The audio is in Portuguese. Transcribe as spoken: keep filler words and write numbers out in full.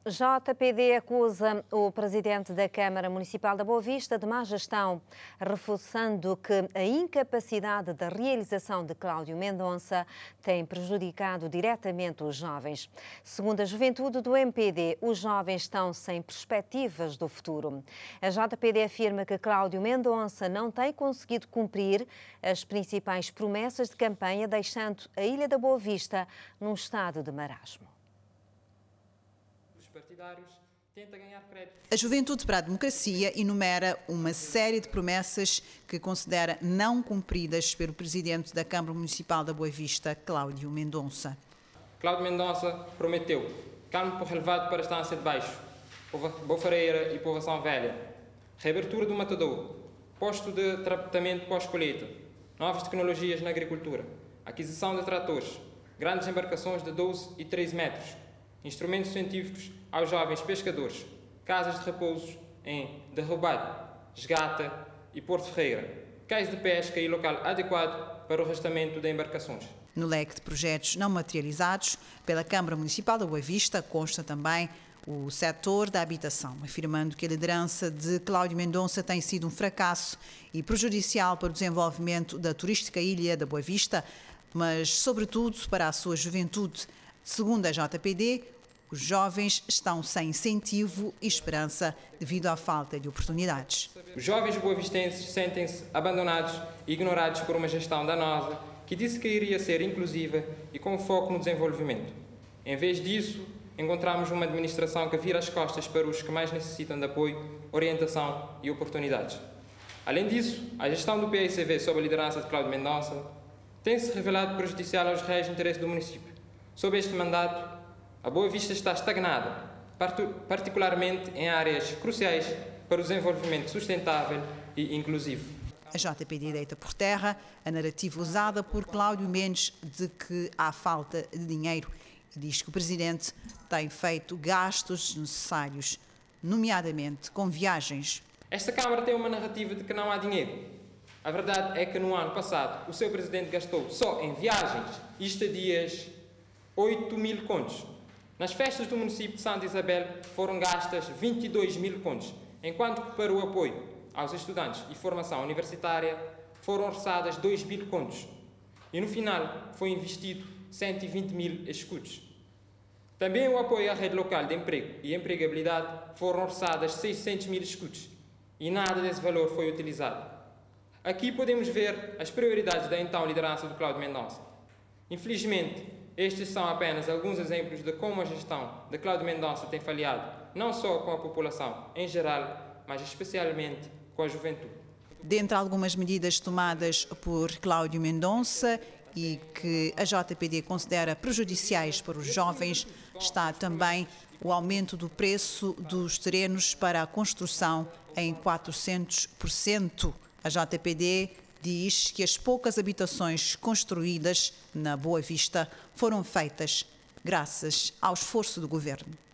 J P D acusa o presidente da Câmara Municipal da Boa Vista de má gestão, reforçando que a incapacidade da realização de Cláudio Mendonça tem prejudicado diretamente os jovens. Segundo a juventude do M P D, os jovens estão sem perspectivas do futuro. A J P D afirma que Cláudio Mendonça não tem conseguido cumprir as principais promessas de campanha, deixando a Ilha da Boa Vista num estado de marasmo. A Juventude para a Democracia enumera uma série de promessas que considera não cumpridas pelo presidente da Câmara Municipal da Boa Vista, Cláudio Mendonça. Cláudio Mendonça prometeu calmo por relevado para a Estância de Baixo, Bofareira e Povoação Velha, reabertura do matador, posto de tratamento pós-colheita, novas tecnologias na agricultura, aquisição de tratores, grandes embarcações de doze e treze metros, instrumentos científicos aos jovens pescadores, casas de repouso em Derrubado, Esgata e Porto Ferreira, cais de pesca e local adequado para o arrastamento de embarcações. No leque de projetos não materializados pela Câmara Municipal da Boa Vista consta também o setor da habitação, afirmando que a liderança de Cláudio Mendonça tem sido um fracasso e prejudicial para o desenvolvimento da turística Ilha da Boa Vista, mas sobretudo para a sua juventude. Segundo a J P D, os jovens estão sem incentivo e esperança devido à falta de oportunidades. Os jovens boavistenses sentem-se abandonados e ignorados por uma gestão danosa que disse que iria ser inclusiva e com foco no desenvolvimento. Em vez disso, encontramos uma administração que vira as costas para os que mais necessitam de apoio, orientação e oportunidades. Além disso, a gestão do P I C V sob a liderança de Cláudio Mendonça tem-se revelado prejudicial aos reais interesses do município. Sob este mandato, a Boa Vista está estagnada, particularmente em áreas cruciais para o desenvolvimento sustentável e inclusivo. A J P D deita por terra a narrativa usada por Cláudio Mendes de que há falta de dinheiro e diz que o presidente tem feito gastos necessários, nomeadamente com viagens. Esta Câmara tem uma narrativa de que não há dinheiro. A verdade é que no ano passado o seu presidente gastou só em viagens e estadias oito mil contos. Nas festas do município de Santa Isabel foram gastas vinte e dois mil contos, enquanto que para o apoio aos estudantes e formação universitária foram orçadas dois mil contos. E no final foi investido cento e vinte mil escudos. Também o apoio à rede local de emprego e empregabilidade foram orçadas seiscentos mil escudos e nada desse valor foi utilizado. Aqui podemos ver as prioridades da então liderança do Cláudio Mendonça. Infelizmente, estes são apenas alguns exemplos de como a gestão de Cláudio Mendonça tem falhado, não só com a população em geral, mas especialmente com a juventude. Dentre algumas medidas tomadas por Cláudio Mendonça e que a J P D considera prejudiciais para os jovens, está também o aumento do preço dos terrenos para a construção em quatrocentos por cento. A J P D diz que as poucas habitações construídas na Boa Vista foram feitas graças ao esforço do governo.